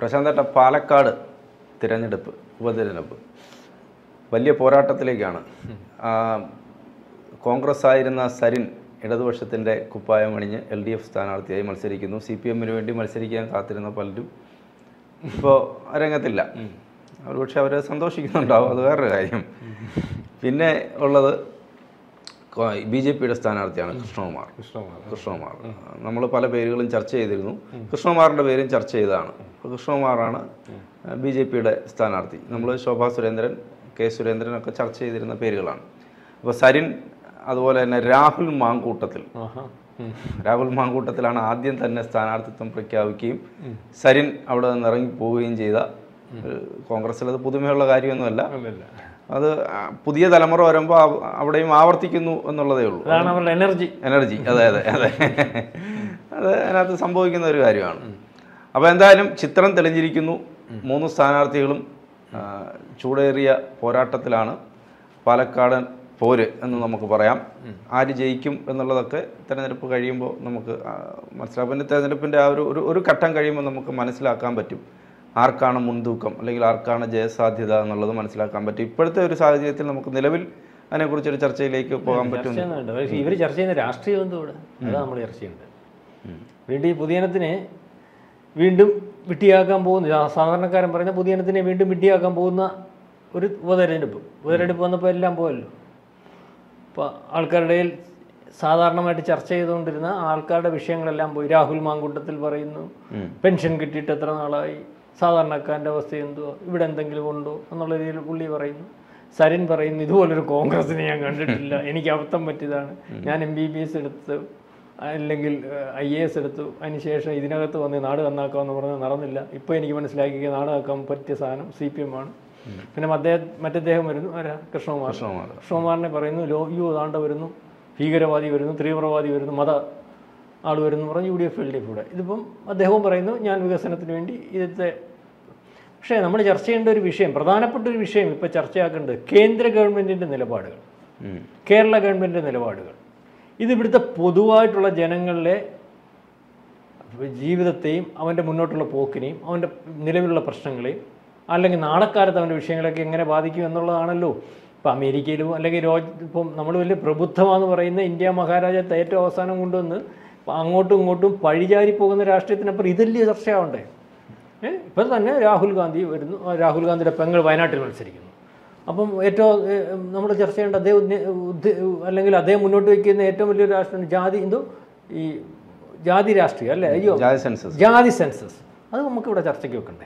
പ്രശാന്തേട്ട, പാലക്കാട് തിരഞ്ഞെടുപ്പ്, ഉപതിരഞ്ഞെടുപ്പ് വലിയ പോരാട്ടത്തിലേക്കാണ്. കോൺഗ്രസ് ആയിരുന്ന സരിൻ ഇടതുപക്ഷത്തിൻ്റെ കുപ്പായം അണിഞ്ഞ് LDF സ്ഥാനാർത്ഥിയായി മത്സരിക്കുന്നു. CPM-ന് വേണ്ടി മത്സരിക്കാൻ കാത്തിരുന്ന പലരും ഇപ്പോൾ രംഗത്തില്ല. ഒരുപക്ഷെ അവർ സന്തോഷിക്കുന്നുണ്ടാവും, അത് വേറൊരു കാര്യം. പിന്നെ ഉള്ളത് BJP-യുടെ സ്ഥാനാർത്ഥിയാണ് കൃഷ്ണകുമാർ. നമ്മൾ പല പേരുകളും ചർച്ച ചെയ്തിരുന്നു. കൃഷ്ണകുമാറിൻ്റെ പേരും ചർച്ച ചെയ്തതാണ്. അപ്പോൾ കൃഷ്ണകുമാറാണ് BJP-യുടെ സ്ഥാനാർത്ഥി. നമ്മൾ ശോഭാ സുരേന്ദ്രൻ, K. സുരേന്ദ്രനൊക്കെ ചർച്ച ചെയ്തിരുന്ന പേരുകളാണ്. അപ്പോൾ സരിൻ, അതുപോലെ തന്നെ രാഹുൽ മാങ്കൂട്ടത്തിലാണ് ആദ്യം തന്നെ സ്ഥാനാർത്ഥിത്വം പ്രഖ്യാപിക്കുകയും സരിൻ അവിടെ നിന്ന് ഇറങ്ങി പോവുകയും ചെയ്ത. കോൺഗ്രസ്സിൽ അത് പുതുമയുള്ള കാര്യമൊന്നുമല്ല. അത് പുതിയ തലമുറ വരുമ്പോൾ അവിടെയും ആവർത്തിക്കുന്നു എന്നുള്ളതേ ഉള്ളൂ. എനർജി അതെ അത് അതിനകത്ത് സംഭവിക്കുന്ന ഒരു കാര്യമാണ്. അപ്പോൾ എന്തായാലും ചിത്രം തെളിഞ്ഞിരിക്കുന്നു. 3 സ്ഥാനാർത്ഥികളും ചൂടേറിയ പോരാട്ടത്തിലാണ്. പാലക്കാട് പോര് എന്ന് നമുക്ക് പറയാം. ആര് ജയിക്കും എന്നുള്ളതൊക്കെ തിരഞ്ഞെടുപ്പ് കഴിയുമ്പോൾ നമുക്ക് മനസ്സിലാക്കും. പിന്നെ തിരഞ്ഞെടുപ്പിൻ്റെ ആ ഒരു ഘട്ടം കഴിയുമ്പോൾ നമുക്ക് മനസ്സിലാക്കാൻ പറ്റും ആർക്കാണ് മുൻതൂക്കം, അല്ലെങ്കിൽ ആർക്കാണ് ജയസാധ്യത എന്നുള്ളത് മനസ്സിലാക്കാൻ പറ്റും. ഇപ്പോഴത്തെ ഒരു സാഹചര്യത്തിൽ നമുക്ക് നിലവിൽ അതിനെക്കുറിച്ചൊരു ചർച്ചയിലേക്ക് പോകാൻ പറ്റും. ഇവർ ചർച്ച ചെയ്യുന്ന രാഷ്ട്രീയം എന്തോടെ അതാണ് നമ്മൾ ചർച്ച ചെയ്യുന്നത്. വീണ്ടും ഈ പുതിയനത്തിനെ വീണ്ടും വിട്ടിയാക്കാൻ പോകുന്ന, സാധാരണക്കാരൻ പറയുന്ന പുതിയനത്തിനെ വീണ്ടും വിട്ടിയാക്കാൻ പോകുന്ന ഒരു ഉപതെരഞ്ഞെടുപ്പ് വന്നപ്പോൾ എല്ലാം പോയല്ലോ. ഇപ്പോൾ ആൾക്കാരുടെ സാധാരണമായിട്ട് ചർച്ച ചെയ്തുകൊണ്ടിരുന്ന ആൾക്കാരുടെ വിഷയങ്ങളെല്ലാം പോയി. രാഹുൽ മാങ്കൂട്ടത്തിൽ പറയുന്നു പെൻഷൻ കിട്ടിയിട്ട് എത്ര നാളായി, സാധാരണക്കാരൻ്റെ അവസ്ഥ എന്തുവാ, ഇവിടെ എന്തെങ്കിലും ഉണ്ടോ എന്നുള്ള രീതിയിൽ പുള്ളി പറയുന്നു. സരിൻ പറയുന്നു ഇതുപോലൊരു കോൺഗ്രസിനെ ഞാൻ കണ്ടിട്ടില്ല, എനിക്ക് അബദ്ധം പറ്റിയതാണ്, ഞാൻ MBBS എടുത്ത് അല്ലെങ്കിൽ IAS എടുത്തു, അതിനുശേഷം ഇതിനകത്ത് വന്ന് നാട് നന്നാക്കാമെന്ന് പറഞ്ഞാൽ നടന്നില്ല. ഇപ്പോൾ എനിക്ക് മനസ്സിലാക്കിയ നാട് നന്നാക്കാൻ പറ്റിയ സാധനം CPM ആണ്. പിന്നെ മറ്റദ്ദേഹം വരുന്നു, കൃഷ്ണകുമാറിനെ പറയുന്നു താണ്ട വരുന്നു, ഭീകരവാദി വരുന്നു, തീവ്രവാദി വരുന്നു, ആൾ വരുന്നു പറഞ്ഞ് UDF LDF കൂടെ. ഇതിപ്പം അദ്ദേഹവും പറയുന്നു ഞാൻ വികസനത്തിന് വേണ്ടി ഇതത്തെ. പക്ഷേ നമ്മൾ ചർച്ച ചെയ്യേണ്ട ഒരു വിഷയം, പ്രധാനപ്പെട്ട ഒരു വിഷയം ഇപ്പോൾ ചർച്ചയാക്കേണ്ടത് കേന്ദ്ര ഗവൺമെൻറ്റിൻ്റെ നിലപാടുകൾ, കേരള ഗവൺമെൻറ്റിൻ്റെ നിലപാടുകൾ. ഇത് ഇവിടുത്തെ പൊതുവായിട്ടുള്ള ജനങ്ങളുടെ ജീവിതത്തെയും അവൻ്റെ മുന്നോട്ടുള്ള പോക്കിനെയും അവൻ്റെ നിലവിലുള്ള പ്രശ്നങ്ങളെയും അല്ലെങ്കിൽ നാളെക്കാലത്ത് അവൻ്റെ വിഷയങ്ങളൊക്കെ എങ്ങനെ ബാധിക്കും എന്നുള്ളതാണല്ലോ. ഇപ്പോൾ അമേരിക്കയിലും അല്ലെങ്കിൽ ഇപ്പം നമ്മൾ വലിയ പ്രബുദ്ധമാണെന്ന് പറയുന്ന ഇന്ത്യ മഹാരാജ്യത്തെ ഏറ്റവും അവസാനം കൊണ്ടുവന്ന് അങ്ങോട്ടും ഇങ്ങോട്ടും പഴിചാരി പോകുന്ന രാഷ്ട്രീയത്തിനപ്പുറം ഇതല്ലേ ചർച്ചയാവണ്ടേ? ഇപ്പം തന്നെ രാഹുൽ ഗാന്ധി വരുന്നു, രാഹുൽ ഗാന്ധിയുടെ പെങ്ങൾ വയനാട്ടിൽ മത്സരിക്കുന്നു. അപ്പം ഏറ്റവും നമ്മൾ ചർച്ച ചെയ്യേണ്ട അല്ലെങ്കിൽ അദ്ദേഹം മുന്നോട്ട് വയ്ക്കുന്ന ഏറ്റവും വലിയൊരു രാഷ്ട്രീയം ഈ ജാതി രാഷ്ട്രീയം അല്ലേ? ജാതി സെൻസസ്. അത് നമുക്കിവിടെ ചർച്ചയ്ക്ക് വെക്കണ്ടേ?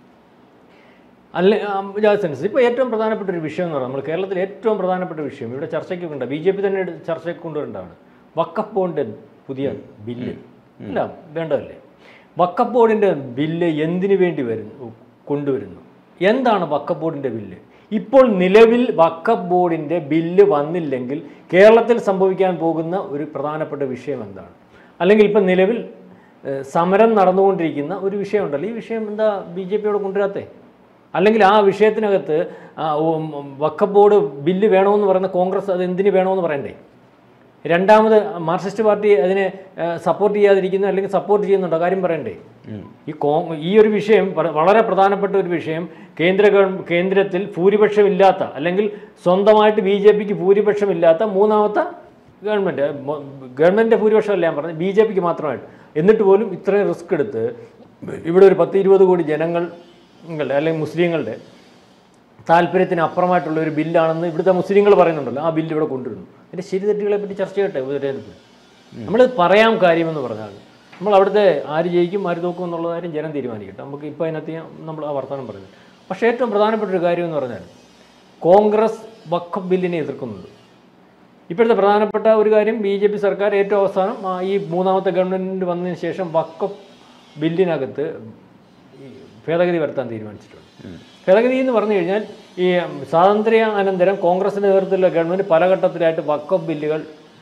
ജാതി സെൻസസ് ഇപ്പോൾ ഏറ്റവും പ്രധാനപ്പെട്ട ഒരു വിഷയം എന്ന് പറയുന്നത്, നമ്മൾ കേരളത്തിൽ ഏറ്റവും പ്രധാനപ്പെട്ട വിഷയം ഇവിടെ ചർച്ചയ്ക്ക് വെക്കണ്ട, BJP തന്നെ ചർച്ചയ്ക്ക് കൊണ്ടുവരേണ്ടതാണ്. വഖഫ് ബോർഡിൻ്റെ പുതിയ ബില്ല് ഇല്ല, വേണ്ടതല്ലേ? വഖഫ് ബോർഡിൻ്റെ ബില്ല് എന്തിനു വേണ്ടി കൊണ്ടുവരുന്നു? എന്താണ് വഖഫ് ബോർഡിൻ്റെ ബില്ല്? ഇപ്പോൾ നിലവിൽ വഖഫ് ബോർഡിൻ്റെ ബില്ല് വന്നില്ലെങ്കിൽ കേരളത്തിൽ സംഭവിക്കാൻ പോകുന്ന ഒരു പ്രധാനപ്പെട്ട വിഷയം എന്താണ്? അല്ലെങ്കിൽ ഇപ്പം നിലവിൽ സമരം നടന്നുകൊണ്ടിരിക്കുന്ന ഒരു വിഷയമുണ്ടല്ലോ, ഈ വിഷയം എന്താ BJP-യോട് കൊണ്ടുവരാത്തേ? അല്ലെങ്കിൽ ആ വിഷയത്തിനകത്ത് വഖഫ് ബോർഡ് ബില്ല് വേണമെന്ന് പറയുന്ന കോൺഗ്രസ് അത് എന്തിനു വേണമെന്ന് പറയണ്ടേ? രണ്ടാമത് മാർക്സിസ്റ്റ് പാർട്ടി അതിനെ സപ്പോർട്ട് ചെയ്യാതിരിക്കുന്നു അല്ലെങ്കിൽ സപ്പോർട്ട് ചെയ്യുന്നുണ്ടോ? കാര്യം പറയണ്ടേ? ഈ ഒരു വിഷയം വളരെ പ്രധാനപ്പെട്ട ഒരു വിഷയം. കേന്ദ്രത്തിൽ ഭൂരിപക്ഷമില്ലാത്ത അല്ലെങ്കിൽ സ്വന്തമായിട്ട് BJP-ക്ക് ഭൂരിപക്ഷമില്ലാത്ത മൂന്നാമത്തെ ഗവൺമെൻറ്റിൻ്റെ ഭൂരിപക്ഷമല്ല ഞാൻ പറഞ്ഞത്, BJP-ക്ക് മാത്രമായിട്ട്. എന്നിട്ട് പോലും ഇത്രയും റിസ്ക് എടുത്ത് ഇവിടെ ഒരു 10-20 കോടി ജനങ്ങളുടെ അല്ലെങ്കിൽ മുസ്ലിങ്ങളുടെ താല്പര്യത്തിന് അപ്പുറമായിട്ടുള്ള ഒരു ബില്ലാണെന്ന് ഇവിടുത്തെ മുസ്ലിങ്ങൾ പറയുന്നുണ്ടല്ലോ, ആ ബില്ല് ഇവിടെ കൊണ്ടുവരുന്നു. അതിൻ്റെ ശരി തെറ്റുകളെ പറ്റി ചർച്ച ചെയ്യട്ടെ ഉപതെരഞ്ഞെടുപ്പിൽ. നമ്മൾ പറയാം കാര്യമെന്ന് പറഞ്ഞാൽ നമ്മൾ അവിടുത്തെ ആര് ജയിക്കും ആര് തോക്കും എന്നുള്ള കാര്യം ജനം തീരുമാനിക്കട്ടെ. നമുക്ക് ഇപ്പോൾ അതിനകത്ത് നമ്മൾ ആ വർത്തമാനം പറയുന്നത്. പക്ഷേ ഏറ്റവും പ്രധാനപ്പെട്ട ഒരു കാര്യം എന്ന് പറഞ്ഞാൽ കോൺഗ്രസ് വഖഫ് ബില്ലിനെ എതിർക്കുന്നുണ്ട്. ഇപ്പോഴത്തെ പ്രധാനപ്പെട്ട ഒരു കാര്യം, BJP സർക്കാർ ഏറ്റവും അവസാനം ഈ മൂന്നാമത്തെ ഗവൺമെൻറ് വന്നതിന് ശേഷം വഖഫ് ബില്ലിനകത്ത് ഭേദഗതി വരുത്താൻ തീരുമാനിച്ചിട്ടുണ്ട്. ഭേദഗതി എന്ന് പറഞ്ഞു കഴിഞ്ഞാൽ ഈ സ്വാതന്ത്ര്യ അനന്തരം കോൺഗ്രസിൻ്റെ നേതൃത്വത്തിലുള്ള ഗവൺമെൻറ് പല ഘട്ടത്തിലായിട്ട് വഖഫ് ബില്ലുകൾ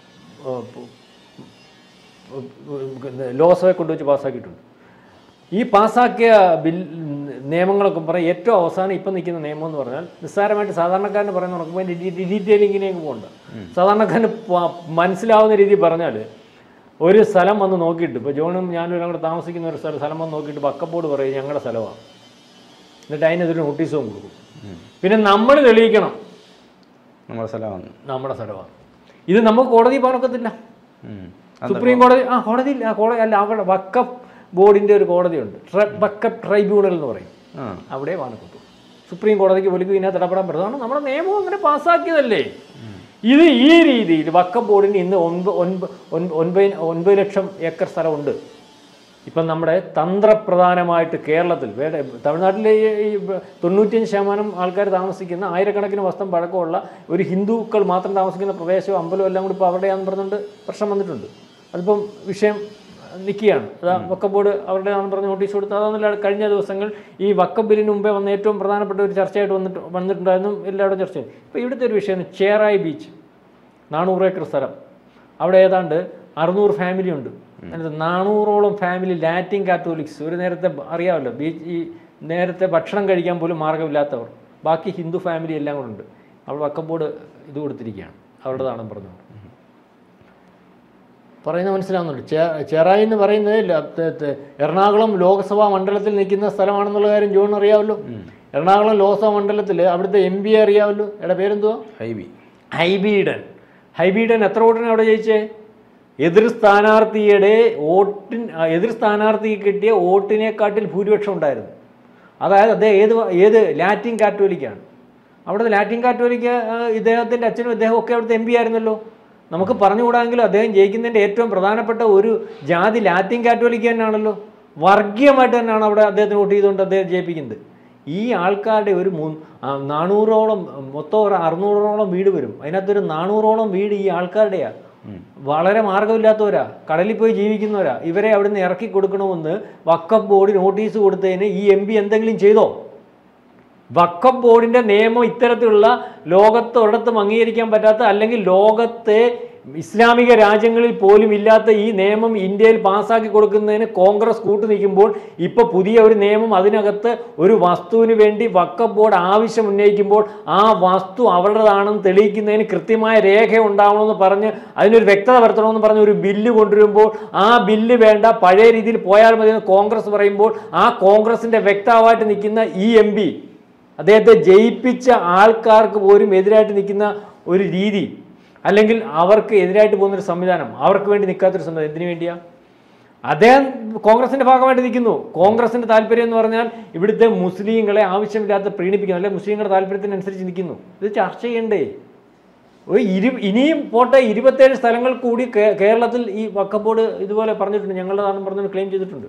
ലോക്സഭയെ കൊണ്ടുവച്ച് പാസ്സാക്കിയിട്ടുണ്ട്. ഈ പാസ്സാക്കിയ നിയമങ്ങളൊക്കെ പറയും ഏറ്റവും അവസാനം ഇപ്പം നിൽക്കുന്ന നിയമം എന്ന് പറഞ്ഞാൽ നിസ്സാരമായിട്ട് സാധാരണക്കാരന് പറയുന്ന നോക്കുമ്പോൾ ഡീറ്റെയിലിങ്ങിനേക്ക് പോകണ്ട. സാധാരണക്കാരന് മനസ്സിലാവുന്ന രീതിയിൽ പറഞ്ഞാൽ ഒരു സ്ഥലം വന്ന് നോക്കിയിട്ട്, ഇപ്പോൾ ജോണും ഞാനും എല്ലാം കൂടെ താമസിക്കുന്ന ഒരു സ്ഥലം വന്ന് നോക്കിയിട്ട് വഖഫ് ബോർഡ് പറയും ഞങ്ങളുടെ സ്ഥലമാണ്, എന്നിട്ട് അതിനെതിരെ നോട്ടീസും കൊടുക്കും. പിന്നെ നമ്മൾ തെളിയിക്കണം നമ്മുടെ സ്ഥലമാണ്. ഇത് നമുക്ക് കോടതി പോകാനൊക്കത്തില്ല. സുപ്രീം കോടതി കോടതിയില്ല, അല്ല അവിടെ വഖഫ് ബോർഡിൻ്റെ ഒരു കോടതിയുണ്ട്, വഖഫ് ട്രൈബ്യൂണൽ എന്ന് പറയും, അവിടെ വാനക്കൊത്തു. സുപ്രീം കോടതിക്ക് പോലും ഇതിനകത്ത് ഇടപെടാൻ പറ്റുന്നതാണ്. നമ്മുടെ നിയമം അങ്ങനെ പാസ്സാക്കിയതല്ലേ. ഇത് ഈ രീതിയിൽ വഖഫ് ബോർഡിന് ഇന്ന് 9 ലക്ഷം ഏക്കർ സ്ഥലമുണ്ട്. ഇപ്പം നമ്മുടെ തന്ത്രപ്രധാനമായിട്ട് കേരളത്തിൽ തമിഴ്നാട്ടിലെ ഈ 95% ആൾക്കാർ താമസിക്കുന്ന, ആയിരക്കണക്കിന് വർഷം പഴക്കമുള്ള ഒരു ഹിന്ദുക്കൾ മാത്രം താമസിക്കുന്ന പ്രദേശവും അമ്പലവും എല്ലാം കൂടി ഇപ്പോൾ അവിടെയാണെന്ന് പറഞ്ഞുകൊണ്ട് പ്രശ്നം വന്നിട്ടുണ്ട്. അതിപ്പം വിഷയം നിൽക്കുകയാണ്. അതാ വഖഫ് ബോർഡ് അവരുടെയാണെന്ന് പറഞ്ഞ് നോട്ടീസ് കൊടുത്ത്. അതാണെന്നില്ല കഴിഞ്ഞ ദിവസങ്ങൾ ഈ വഖഫ് ബില്ലിന് മുമ്പേ വന്ന ഏറ്റവും പ്രധാനപ്പെട്ട ഒരു ചർച്ചയായിട്ട് വന്നിട്ടുണ്ടായിരുന്നു എല്ലാവരും ചർച്ച ചെയ്തു. ഇപ്പോൾ ഇവിടുത്തെ ഒരു വിഷയം ചേറായി ബീച്ച്, 400 ഏക്കർ സ്ഥലം, അവിടെ ഏതാണ്ട് 600 ഫാമിലി ഉണ്ട്. അതിനകത്ത് 400ഓളം ഫാമിലി ലാറ്റിൻ കാത്തോലിക്സ്, ഒരു നേരത്തെ അറിയാമല്ലോ ബീച്ച്, ഈ നേരത്തെ ഭക്ഷണം കഴിക്കാൻ പോലും മാർഗ്ഗമില്ലാത്തവർ, ബാക്കി ഹിന്ദു ഫാമിലി എല്ലാം കൂടെ ഉണ്ട്. അവിടെ വഖഫ് ബോർഡ് ഇത് കൊടുത്തിരിക്കുകയാണ്, അവരുടേതാണെന്ന് പറഞ്ഞുകൊണ്ട് പറയുന്നത് മനസ്സിലാവുന്നുണ്ട്. ചേറായി എന്ന് പറയുന്നത് എറണാകുളം ലോക്സഭാ മണ്ഡലത്തിൽ നിൽക്കുന്ന സ്ഥലമാണെന്നുള്ള കാര്യം ജോൺ അറിയാമല്ലോ. എറണാകുളം ലോക്സഭാ മണ്ഡലത്തിൽ അവിടുത്തെ MP അറിയാമല്ലോ, എവിടെ പേരെന്തുവാ, ഹൈബീഡൻ എത്ര വോട്ടിനാണ് അവിടെ ജയിച്ചേ? എതിർ സ്ഥാനാർത്ഥിക്ക് കിട്ടിയ വോട്ടിനെക്കാട്ടിൽ ഭൂരിപക്ഷം ഉണ്ടായിരുന്നു. അതായത് അദ്ദേഹം ഏത് ലാറ്റിൻ കാത്തോലിക്കാണ്. അവിടുത്തെ ലാറ്റിൻ കാത്തോലിക്ക ഇദ്ദേഹത്തിൻ്റെ അച്ഛനും ഇദ്ദേഹം ഒക്കെ അവിടുത്തെ MP ആയിരുന്നല്ലോ. നമുക്ക് പറഞ്ഞുകൂടാമെങ്കിലും അദ്ദേഹം ജയിക്കുന്നതിൻ്റെ ഏറ്റവും പ്രധാനപ്പെട്ട ഒരു ജാതി ലാറ്റിൻ കാത്തോലിക്ക തന്നെയാണല്ലോ. വർഗീയമായിട്ട് തന്നെയാണ് അവിടെ അദ്ദേഹത്തിന് വോട്ട് ചെയ്തുകൊണ്ട് അദ്ദേഹം ജയിപ്പിക്കുന്നത്. ഈ ആൾക്കാരുടെ ഒരു 400ഓളം, മൊത്തം ഒരു 600ഓളം വീട് വരും. അതിനകത്തൊരു 400ഓളം വീട് ഈ ആൾക്കാരുടെയാണ്. വളരെ മാർഗമില്ലാത്തവരാ, കടലിൽ പോയി ജീവിക്കുന്നവരാ. ഇവരെ അവിടുന്ന് ഇറക്കി കൊടുക്കണമെന്ന് വഖഫ് ബോർഡ് നോട്ടീസ് കൊടുത്തതിന് ഈ MP എന്തെങ്കിലും ചെയ്തോ? വഖഫ് ബോർഡിൻ്റെ നിയമം ഇത്തരത്തിലുള്ള ലോകത്ത് ഒരിടത്തും അംഗീകരിക്കാൻ പറ്റാത്ത, അല്ലെങ്കിൽ ലോകത്തെ ഇസ്ലാമിക രാജ്യങ്ങളിൽ പോലും ഇല്ലാത്ത ഈ നിയമം ഇന്ത്യയിൽ പാസ്സാക്കി കൊടുക്കുന്നതിന് കോൺഗ്രസ് കൂട്ടു നിൽക്കുമ്പോൾ ഇപ്പോൾ പുതിയ ഒരു നിയമം അതിനകത്ത് ഒരു വസ്തുവിന് വേണ്ടി വഖഫ് ബോർഡ് ആവശ്യം ഉന്നയിക്കുമ്പോൾ ആ വസ്തു അവരുടേതാണെന്ന് തെളിയിക്കുന്നതിന് കൃത്യമായ രേഖ ഉണ്ടാവണമെന്ന് പറഞ്ഞ് അതിനൊരു വ്യക്തത വരുത്തണമെന്ന് പറഞ്ഞ് ഒരു ബില്ല് കൊണ്ടുവരുമ്പോൾ ആ ബില്ല് വേണ്ട, പഴയ രീതിയിൽ പോയാൽ മതി എന്ന് കോൺഗ്രസ് പറയുമ്പോൾ ആ കോൺഗ്രസിൻ്റെ വ്യക്തമായിട്ട് നിൽക്കുന്ന ഈ MP, അദ്ദേഹത്തെ ജയിപ്പിച്ച ആൾക്കാർക്ക് പോലും എതിരായിട്ട് നിൽക്കുന്ന ഒരു രീതി, അല്ലെങ്കിൽ അവർക്ക് എതിരായിട്ട് പോകുന്നൊരു സംവിധാനം, അവർക്ക് വേണ്ടി നിൽക്കാത്തൊരു സംവിധാനം. എന്തിനു വേണ്ടിയാണ്? അദ്ദേഹം കോൺഗ്രസിൻ്റെ ഭാഗമായിട്ട് നിൽക്കുന്നു. കോൺഗ്രസിൻ്റെ താല്പര്യം എന്ന് പറഞ്ഞാൽ ഇവിടുത്തെ മുസ്ലിങ്ങളെ ആവശ്യമില്ലാത്ത പ്രീണിപ്പിക്കുന്നു, അല്ലെങ്കിൽ മുസ്ലിങ്ങളുടെ താല്പര്യത്തിനനുസരിച്ച് നിൽക്കുന്നു. ഇത് ചർച്ച ചെയ്യണ്ടേ? ഇനിയും പോട്ടെ, 27 സ്ഥലങ്ങൾ കൂടി കേരളത്തിൽ ഈ വഖഫ് ബോർഡ് ഇതുപോലെ പറഞ്ഞിട്ടുണ്ട്, ഞങ്ങളുടേതാണെന്ന് പറഞ്ഞുകൊണ്ട് ക്ലെയിം ചെയ്തിട്ടുണ്ട്.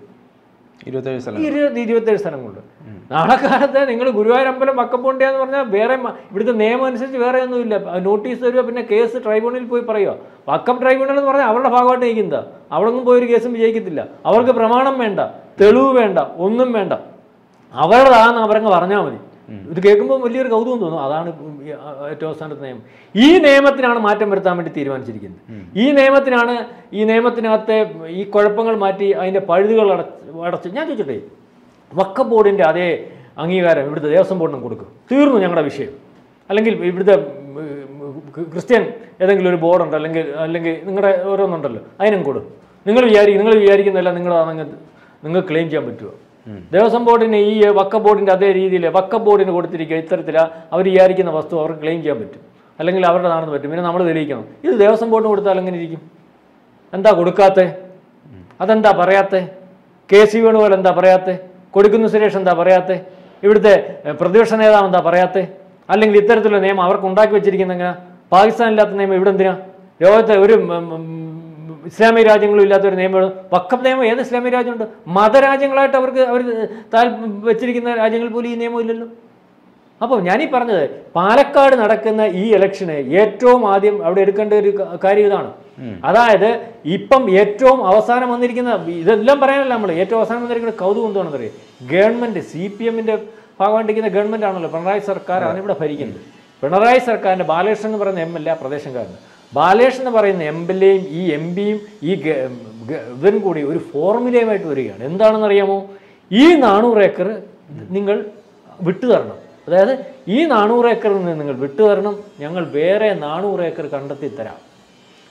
27 സ്ഥലങ്ങളുണ്ട്. നാളെ കാലത്ത് നിങ്ങൾ ഗുരുവായൂർ അമ്പലം വഖഫ് ബോർഡിയാന്ന് പറഞ്ഞാൽ വേറെ ഇവിടുത്തെ നിയമം അനുസരിച്ച് വേറെ ഒന്നുമില്ല. നോട്ടീസ് തരിക, പിന്നെ കേസ് ട്രൈബ്യൂണലിൽ പോയി പറയുക. വഖഫ് ട്രൈബ്യൂണൽ എന്ന് പറഞ്ഞാൽ അവരുടെ ഭാഗമായിട്ട് നിൽക്കുന്നത്. അവിടെ ഒന്നും പോയി ഒരു കേസും വിജയിക്കത്തില്ല. അവർക്ക് പ്രമാണം വേണ്ട, തെളിവ് വേണ്ട, ഒന്നും വേണ്ട, അവരുടേതാണെന്ന് അവരങ്ങ് പറഞ്ഞാൽ മതി. ഇത് കേൾക്കുമ്പോൾ വലിയൊരു കൗതുകം തോന്നും. അതാണ് ഏറ്റവും അവസാനത്തെ നിയമം. ഈ നിയമത്തിനാണ് മാറ്റം വരുത്താൻ വേണ്ടി തീരുമാനിച്ചിരിക്കുന്നത്. ഈ നിയമത്തിനകത്തെ ഈ കുഴപ്പങ്ങൾ മാറ്റി അതിൻ്റെ പഴുതുകൾ അടച്ച് ഞാൻ ചോദിച്ചിട്ടേ, വഖഫ് ബോർഡിൻ്റെ അതേ അംഗീകാരം ഇവിടുത്തെ ദേവസ്വം ബോർഡിനും കൊടുക്കും, തീർന്നു ഞങ്ങളുടെ വിഷയം. അല്ലെങ്കിൽ ഇവിടുത്തെ ക്രിസ്ത്യൻ ഏതെങ്കിലും ഒരു ബോർഡുണ്ട്, അല്ലെങ്കിൽ നിങ്ങളുടെ ഓരോന്നുണ്ടല്ലോ, അതിനും കൊടുക്കും. നിങ്ങൾ വിചാരിക്കുന്നതല്ല നിങ്ങളാണെങ്കിൽ നിങ്ങൾക്ക് ക്ലെയിം ചെയ്യാൻ പറ്റുമോ? ദേവസ്വം ബോർഡിന് ഈ വഖഫ് ബോർഡിൻ്റെ അതേ രീതിയിൽ വഖഫ് ബോർഡിന് കൊടുത്തിരിക്കുക ഇത്തരത്തിലാണ് അവർ വിചാരിക്കുന്ന വസ്തു അവർക്ക് ക്ലെയിം ചെയ്യാൻ പറ്റും, അല്ലെങ്കിൽ അവരുടേതാണെന്ന് പറ്റും. പിന്നെ നമ്മൾ തെളിയിക്കണം. ഇത് ദേവസ്വം ബോർഡിന് കൊടുത്താൽ എങ്ങനെ ഇരിക്കും? എന്താ കൊടുക്കാത്തേ? അതെന്താ പറയാത്തേ? KC വേണുപോലെ എന്താ പറയാത്തേ? കൊടിക്കുന്ന് സുരേഷ് എന്താ പറയാത്തേ? ഇവിടുത്തെ പ്രതിപക്ഷ നേതാവ് എന്താ പറയാത്തേ? അല്ലെങ്കിൽ ഇത്തരത്തിലുള്ള നിയമം അവർക്ക് ഉണ്ടാക്കി വെച്ചിരിക്കുന്ന എങ്ങനെ? പാകിസ്ഥാനില്ലാത്ത നിയമം ഇവിടെ എന്തിനാ? ലോകത്തെ ഒരു ഇസ്ലാമിക രാജ്യങ്ങളും ഇല്ലാത്തൊരു നിയമം. വഖഫ് നിയമം ഏത് ഇസ്ലാമിക രാജ്യമുണ്ട്? മതരാജ്യങ്ങളായിട്ട് അവർ വെച്ചിരിക്കുന്ന രാജ്യങ്ങളിൽ പോലും ഈ നിയമം ഇല്ലല്ലോ. അപ്പോൾ ഞാനീ പറഞ്ഞത്, പാലക്കാട് നടക്കുന്ന ഈ ഇലക്ഷന് ഏറ്റവും ആദ്യം അവിടെ എടുക്കേണ്ട ഒരു കാര്യം ഇതാണ്. അതായത് ഇപ്പം ഏറ്റവും അവസാനം വന്നിരിക്കുന്ന, ഇതെല്ലാം പറയാനല്ല നമ്മൾ, ഏറ്റവും അവസാനം വന്നിരിക്കുന്ന കൗതുകം എന്താണെന്ന് അറിയാം. ഗവൺമെൻറ് CPMൻ്റെ ഭാഗമായിട്ടിരിക്കുന്ന ഗവൺമെൻറ് ആണല്ലോ, പിണറായി സർക്കാരാണ് ഇവിടെ ഭരിക്കുന്നത്. പിണറായി സർക്കാരിൻ്റെ ബാലകൃഷ്ണൻ എന്ന് പറയുന്ന MLA പ്രദേശംകാരന്, ബാലകൃഷ്ണൻ എന്ന് പറയുന്ന MLAയും ഈ MPയും ഈ ഇവരും കൂടി ഒരു ഫോർമുലയുമായിട്ട് വരികയാണ്. എന്താണെന്നറിയാമോ? ഈ 400 ഏക്കർ നിങ്ങൾ വിട്ടുതരണം. അതായത് ഈ 400 ഏക്കറിൽ നിന്ന് നിങ്ങൾ വിട്ടുതരണം, ഞങ്ങൾ വേറെ 400 ഏക്കർ കണ്ടെത്തി തരാം.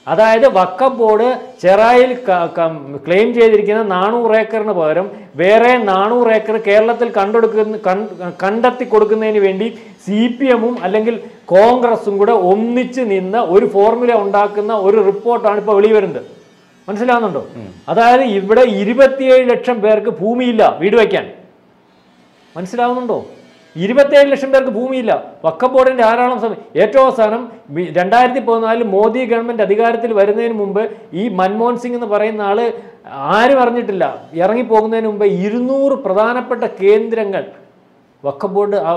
അതായത് വഖഫ് ബോർഡ് ചെറായിൽ ക്ലെയിം ചെയ്തിരിക്കുന്ന 400 ഏക്കറിന് പകരം വേറെ 400 ഏക്കർ കേരളത്തിൽ കണ്ടെത്തി കൊടുക്കുന്നതിന് വേണ്ടി CPM-ഉം അല്ലെങ്കിൽ കോൺഗ്രസും കൂടെ ഒന്നിച്ച് നിന്ന് ഒരു ഫോർമുല ഉണ്ടാക്കുന്ന ഒരു റിപ്പോർട്ടാണ് ഇപ്പോൾ വെളിവരുന്നത്. മനസ്സിലാവുന്നുണ്ടോ? അതായത് ഇവിടെ 27 ലക്ഷം പേർക്ക് ഭൂമിയില്ല വീട് വയ്ക്കാൻ. മനസ്സിലാവുന്നുണ്ടോ? 27 ലക്ഷം പേർക്ക് ഭൂമിയില്ല. വഖഫ് ബോർഡിന്റെ ധാരാളം സമയം. ഏറ്റവും അവസാനം 2014 മോദി ഗവൺമെന്റ് അധികാരത്തിൽ വരുന്നതിന് മുമ്പ് ഈ മൻമോഹൻ സിംഗ് എന്ന് പറയുന്ന ആള് ആരും അറിഞ്ഞിട്ടില്ല, ഇറങ്ങിപ്പോകുന്നതിന് മുമ്പ് 200 പ്രധാനപ്പെട്ട കേന്ദ്രങ്ങൾ വഖഫ്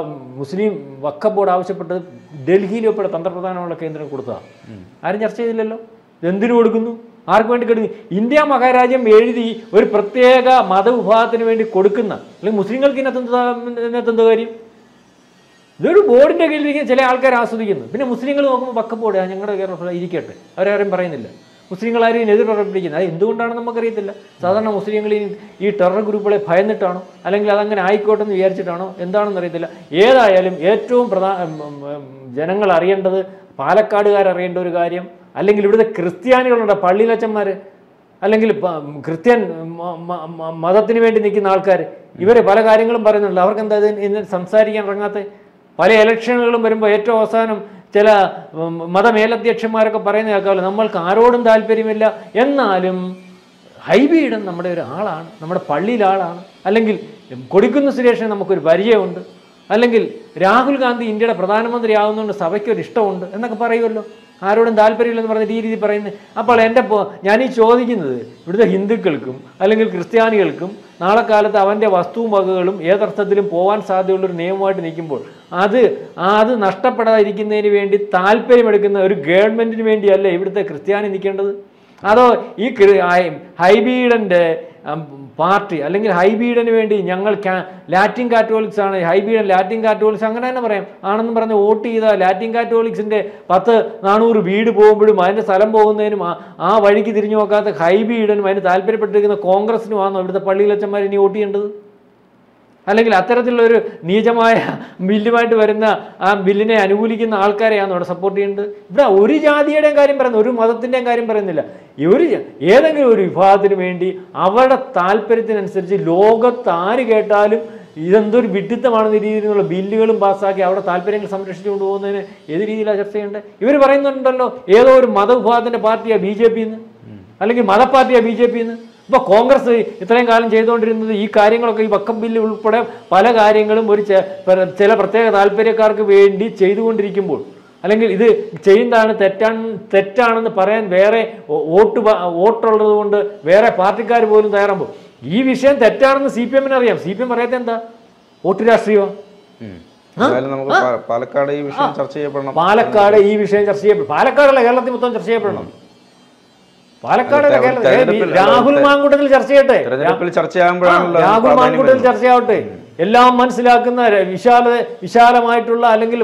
ബോർഡ് ആവശ്യപ്പെട്ടത് ഡൽഹിയിൽ ഉൾപ്പെടെ തന്ത്രപ്രധാനമുള്ള കേന്ദ്രം കൊടുത്തതാണ്. ആരും ചർച്ച ചെയ്തില്ലല്ലോ. എന്തിനു കൊടുക്കുന്നു? ആർക്ക് വേണ്ടി കൊടുക്കുന്നു? ഇന്ത്യ മഹാരാജ്യം എഴുതി ഒരു പ്രത്യേക മതവിഭാഗത്തിന് വേണ്ടി കൊടുക്കുന്ന, അല്ലെങ്കിൽ മുസ്ലിങ്ങൾക്ക് ഇതിനകത്ത് കാര്യം? ഇതൊരു ബോർഡിന്റെ കീഴിലിരിക്കുന്ന ചില ആൾക്കാർ ആസ്വദിക്കുന്നു. പിന്നെ മുസ്ലിങ്ങൾ നോക്കുമ്പോൾ വഖഫ് ബോർഡ് ഞങ്ങളുടെ കേരളം ഇരിക്കട്ടെ, അവരാരും പറയുന്നില്ല. മുസ്ലിങ്ങളാരും എതിർ പ്രകടിപ്പിക്കുന്നത് അത് എന്തുകൊണ്ടാണെന്ന് നമുക്കറിയത്തില്ല. സാധാരണ മുസ്ലിങ്ങൾ ഈ ടെറർ ഗ്രൂപ്പുകളെ ഭയന്നിട്ടാണോ, അല്ലെങ്കിൽ അതങ്ങനെ ആയിക്കോട്ടെ എന്ന് വിചാരിച്ചിട്ടാണോ, എന്താണെന്ന് അറിയത്തില്ല. ഏതായാലും ഏറ്റവും ജനങ്ങൾ അറിയേണ്ടത്, പാലക്കാടുകാർ അറിയേണ്ട ഒരു കാര്യം, അല്ലെങ്കിൽ ഇവിടുത്തെ ക്രിസ്ത്യാനികളുണ്ട്, പള്ളിയിലച്ചന്മാർ, അല്ലെങ്കിൽ ക്രിസ്ത്യൻ മതത്തിന് വേണ്ടി നിൽക്കുന്ന ആൾക്കാർ, ഇവർ പല കാര്യങ്ങളും പറയുന്നുണ്ട്. അവർക്ക് എന്താ ഇന്ന് സംസാരിക്കാൻ ഇറങ്ങാത്ത? പല ഇലക്ഷനുകളും വരുമ്പോൾ ഏറ്റവും അവസാനം ചില മതമേലധ്യക്ഷന്മാരൊക്കെ പറയുന്ന കേൾക്കാമല്ലോ, നമ്മൾക്ക് ആരോടും താല്പര്യമില്ല, എന്നാലും ഹൈബിയുടെ നമ്മുടെ ഒരു ആളാണ്, നമ്മുടെ പള്ളിയിലെ ആളാണ്, അല്ലെങ്കിൽ കൊടിക്കുന്ന് സുരേഷിന് നമുക്കൊരു പരിചയമുണ്ട്, അല്ലെങ്കിൽ രാഹുൽ ഗാന്ധി ഇന്ത്യയുടെ പ്രധാനമന്ത്രി ആകുന്നതുകൊണ്ട് സഭയ്ക്കൊരു ഇഷ്ടമുണ്ട് എന്നൊക്കെ പറയുമല്ലോ. ആരോടും താല്പര്യമില്ലെന്ന് പറഞ്ഞിട്ട് ഈ രീതി പറയുന്നത്. അപ്പോൾ ഞാനീ ചോദിക്കുന്നത്, ഇവിടുത്തെ ഹിന്ദുക്കൾക്കും അല്ലെങ്കിൽ ക്രിസ്ത്യാനികൾക്കും നാളെ കാലത്ത് അവൻ്റെ വസ്തുവും വകകളും ഏതർത്ഥത്തിലും പോകാൻ സാധ്യതയുള്ളൊരു നിയമമായിട്ട് നിൽക്കുമ്പോൾ അത് നഷ്ടപ്പെടാതിരിക്കുന്നതിന് വേണ്ടി താല്പര്യമെടുക്കുന്ന ഒരു ഗവൺമെൻറ്റിന് വേണ്ടിയല്ലേ ഇവിടുത്തെ ക്രിസ്ത്യാനി നിൽക്കേണ്ടത്? അതോ ഈ ഹൈബീഡൻ്റെ പാർട്ടി അല്ലെങ്കിൽ ഹൈബീഡന് വേണ്ടി ഞങ്ങൾ ലാറ്റിൻ കാത്തോലിക്സ് ആണ്, ഹൈബീഡൻ ലാറ്റിൻ കാത്തോലിക്സ് അങ്ങനെ തന്നെ പറയാം ആണെന്ന് പറഞ്ഞ് വോട്ട് ചെയ്ത ലാറ്റിൻ കാത്തോലിക്സിൻ്റെ 400 വീട് പോകുമ്പോഴും അതിൻ്റെ സ്ഥലം പോകുന്നതിനും ആ വഴിക്ക് തിരിഞ്ഞു നോക്കാത്ത ഹൈബീഡനും അതിന് താല്പര്യപ്പെട്ടിരിക്കുന്ന കോൺഗ്രസിനുമാണോ ഇവിടുത്തെ പള്ളിയിലച്ചന്മാർ ഇനി വോട്ട് ചെയ്യേണ്ടത്? അല്ലെങ്കിൽ അത്തരത്തിലുള്ളൊരു നീചമായ ബില്ലുമായിട്ട് വരുന്ന ആ ബില്ലിനെ അനുകൂലിക്കുന്ന ആൾക്കാരെയാണ് ഇവിടെ സപ്പോർട്ട് ചെയ്യേണ്ടത്? ഇവിടെ ഒരു ജാതിയുടെയും കാര്യം പറയുന്നു, ഒരു മതത്തിൻ്റെയും കാര്യം പറയുന്നില്ല. ഏതെങ്കിലും ഒരു വിഭാഗത്തിന് വേണ്ടി അവരുടെ താല്പര്യത്തിനനുസരിച്ച് ലോകത്ത് ആര് കേട്ടാലും ഇതെന്തൊരു വിഡിത്തമാണെന്ന രീതിയിലുള്ള ബില്ലുകളും പാസ്സാക്കി അവിടെ താല്പര്യങ്ങൾ സംരക്ഷിച്ചുകൊണ്ട് പോകുന്നതിന് ഏത് രീതിയിലാണ് ചർച്ച ചെയ്യേണ്ടത്? ഇവർ പറയുന്നുണ്ടല്ലോ ഏതോ ഒരു മതവിഭാഗത്തിൻ്റെ പാർട്ടിയാണ് BJP എന്ന്, അല്ലെങ്കിൽ മതപ്പാർട്ടിയാണ് BJP എന്ന്. ഇപ്പോൾ കോൺഗ്രസ് ഇത്രയും കാലം ചെയ്തുകൊണ്ടിരുന്നത് ഈ കാര്യങ്ങളൊക്കെ, ഈ വഖഫ് ബില്ല് ഉൾപ്പെടെ പല കാര്യങ്ങളും ചില പ്രത്യേക താല്പര്യക്കാർക്ക് വേണ്ടി ചെയ്തുകൊണ്ടിരിക്കുമ്പോൾ, അല്ലെങ്കിൽ ഇത് ചെയ്യുന്നതാണ് തെറ്റാണെന്ന് പറയാൻ വേറെ വോട്ടുള്ളത് കൊണ്ട് വേറെ പാർട്ടിക്കാർ പോലും തയ്യാറാകുമ്പോൾ ഈ വിഷയം തെറ്റാണെന്ന് CPM-ന് അറിയാം. CPM പറയാത്ത എന്താ? വോട്ട് രാഷ്ട്രീയമാണ്. പാലക്കാട് ഈ വിഷയം ചർച്ച ചെയ്യപ്പെടണം. പാലക്കാടല്ല, കേരളത്തിൽ മൊത്തം ചർച്ച ചെയ്യപ്പെടണം. പാലക്കാട് രാഹുൽ മാങ്കൂട്ടത്തിൽ ചർച്ച ചെയ്യട്ടെ, രാഹുൽ മാങ്കൂട്ടത്തിൽ ചർച്ചയാവട്ടെ. എല്ലാം മനസ്സിലാക്കുന്ന വിശാലമായിട്ടുള്ള അല്ലെങ്കിൽ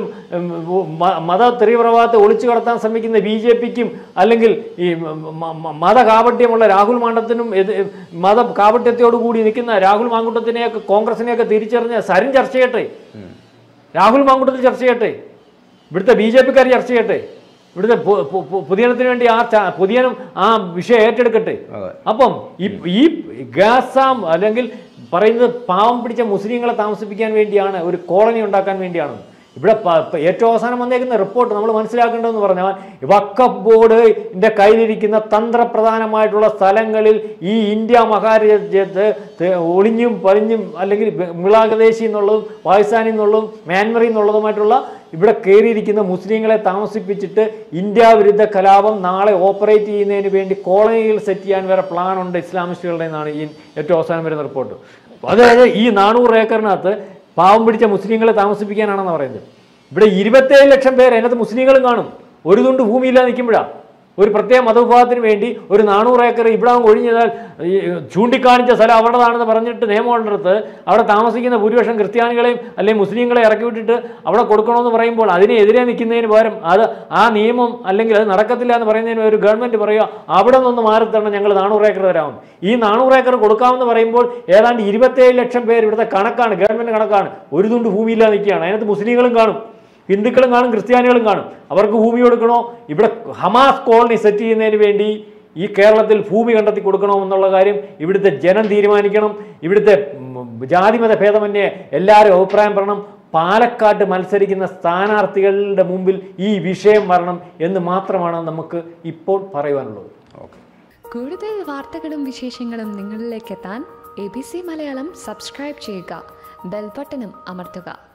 മത തീവ്രവാദത്തെ ഒളിച്ചു കടത്താൻ ശ്രമിക്കുന്ന BJP-ക്കും അല്ലെങ്കിൽ ഈ മതകാപട്യമുള്ള രാഹുൽ മാണ്ടത്തിനും മതകാപട്യത്തോടുകൂടി നിൽക്കുന്ന രാഹുൽ മാങ്കൂട്ടത്തിനെയൊക്കെ കോൺഗ്രസിനെയൊക്കെ തിരിച്ചറിഞ്ഞ് സരിൻ ചർച്ച ചെയ്യട്ടെ, രാഹുൽ മാങ്കൂട്ടത്തിൽ ചർച്ച ചെയ്യട്ടെ, ഇവിടുത്തെ BJP-ക്കാർ ചർച്ച ചെയ്യട്ടെ, ഇവിടുത്തെ പുതിയനത്തിന് വേണ്ടി പുതിയനും ആ വിഷയം ഏറ്റെടുക്കട്ടെ. അപ്പം ഈ ഗാസാം അല്ലെങ്കിൽ പറയുന്നത് പാവം പിടിച്ച മുസ്ലിങ്ങളെ താമസിപ്പിക്കാൻ വേണ്ടിയാണ്, ഒരു കോളനി ഉണ്ടാക്കാൻ വേണ്ടിയാണ്. ഇവിടെ ഏറ്റവും അവസാനം വന്നേക്കുന്ന റിപ്പോർട്ട് നമ്മൾ മനസ്സിലാക്കേണ്ടതെന്ന് പറഞ്ഞാൽ വഖഫ് ബോർഡിൻ്റെ കയ്യിലിരിക്കുന്ന തന്ത്രപ്രധാനമായിട്ടുള്ള സ്ഥലങ്ങളിൽ ഈ ഇന്ത്യ മഹാരാജ്യത്ത് ഒളിഞ്ഞും പലിഞ്ഞും അല്ലെങ്കിൽ ബംഗ്ലാദേശിൽ നിന്നുള്ളതും പാകിസ്ഥാനിൽ നിന്നുള്ളതും മ്യാൻമറിൽ നിന്നുള്ളതുമായിട്ടുള്ള ഇവിടെ കയറിയിരിക്കുന്ന മുസ്ലിങ്ങളെ താമസിപ്പിച്ചിട്ട് ഇന്ത്യ വിരുദ്ധ കലാപം നാളെ ഓപ്പറേറ്റ് ചെയ്യുന്നതിന് വേണ്ടി കോളനികൾ സെറ്റ് ചെയ്യാൻ വരെ പ്ലാനുണ്ട് ഇസ്ലാമിസ്റ്റുകളുടെ എന്നാണ് ഈ ഏറ്റവും അവസാനം വരുന്ന റിപ്പോർട്ട്. അതായത് ഈ 400 ഏക്കറിനകത്ത് പാവം പിടിച്ച മുസ്ലിങ്ങളെ താമസിപ്പിക്കാനാണെന്ന് പറയുന്നത്. ഇവിടെ 27 ലക്ഷം പേര് അതിനകത്ത് മുസ്ലിങ്ങളും കാണും. ഒരു തുണ്ട് ഭൂമിയില്ലാതെ നിൽക്കുമ്പോഴാണ് ഒരു പ്രത്യേക മതവിഭാഗത്തിന് വേണ്ടി ഒരു 400 ഏക്കർ ഇവിടെ ഒഴിഞ്ഞാൽ ചൂണ്ടിക്കാണിച്ച സ്ഥലം അവരുടേതാണെന്ന് പറഞ്ഞിട്ട് നിയമമുള്ളിടത്ത് അവിടെ താമസിക്കുന്ന ഭൂരിപക്ഷം ക്രിസ്ത്യാനികളെയും അല്ലെങ്കിൽ മുസ്ലിങ്ങളെ ഇറക്കി വിട്ടിട്ട് അവിടെ കൊടുക്കണമെന്ന് പറയുമ്പോൾ അതിനെതിരെ നിൽക്കുന്നതിന് പകരം ആ നിയമം അല്ലെങ്കിൽ അത് നടക്കത്തില്ല എന്ന് പറയുന്നതിന് ഒരു ഗവൺമെൻറ് പറയുക അവിടെ നിന്ന് മാറിത്തരണം, ഞങ്ങൾ 400 ഏക്കർ തരാമെന്ന്. ഈ 400 ഏക്കർ കൊടുക്കാമെന്ന് പറയുമ്പോൾ ഏതാണ്ട് 27 ലക്ഷം പേര് ഇവിടുത്തെ കണക്കാണ്, ഗവൺമെൻറ് കണക്കാണ്, ഒരു തുണ്ട് ഭൂമിയില്ലാതെ നിൽക്കുകയാണ്. അതിനകത്ത് മുസ്ലിങ്ങളും കാണും. ഹിന്ദുക്കളും കാണും, ക്രിസ്ത്യാനികളും കാണും. അവർക്ക് ഭൂമി കൊടുക്കണോ, ഇവിടെ ഹമാസ് കോളനി സെറ്റ് ചെയ്യുന്നതിന് വേണ്ടി ഈ കേരളത്തിൽ ഭൂമി കണ്ടെത്തി കൊടുക്കണോ എന്നുള്ള കാര്യം ഇവിടുത്തെ ജനം തീരുമാനിക്കണം. ഇവിടുത്തെ ജാതിമത ഭേദമന്യേ എല്ലാവരും അഭിപ്രായം പറയണം. പാലക്കാട്ട് മത്സരിക്കുന്ന സ്ഥാനാർത്ഥികളുടെ മുമ്പിൽ ഈ വിഷയം വരണം എന്ന് മാത്രമാണ് നമുക്ക് ഇപ്പോൾ പറയുവാനുള്ളത്. കൂടുതൽ വാർത്തകളും വിശേഷങ്ങളും നിങ്ങളിലേക്ക് എത്താൻ ABC മലയാളം സബ്സ്ക്രൈബ് ചെയ്യുക, ബെൽ ബട്ടണും അമർത്തുക.